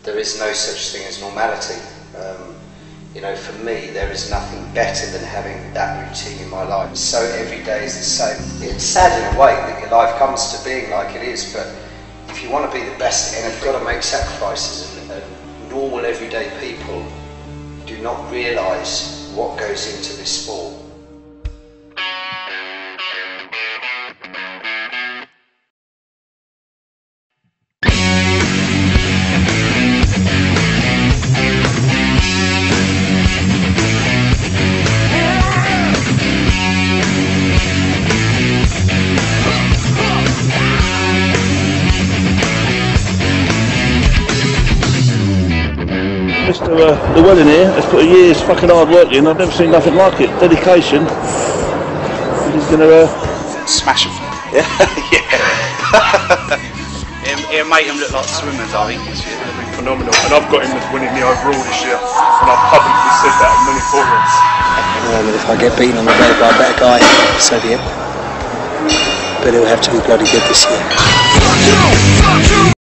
there is no such thing as normality. You know, for me, there is nothing better than having that routine in my life. So every day is the same. It's sad in a way that your life comes to being like it is, but if you want to be the best and have got to make sacrifices, and normal everyday people do not realise what goes into this sport. Mr. Llewellin here has put a year's fucking hard work in. I've never seen nothing like it. Dedication. He's gonna smash them. Yeah. Yeah. It'll make them look like swimmers, I think, this year. It'll be phenomenal. And I've got him as winning the overall this year. And I've publicly said that in many forums. And if I get beaten on the day by a better guy, so be it. But it'll have to be bloody good this year.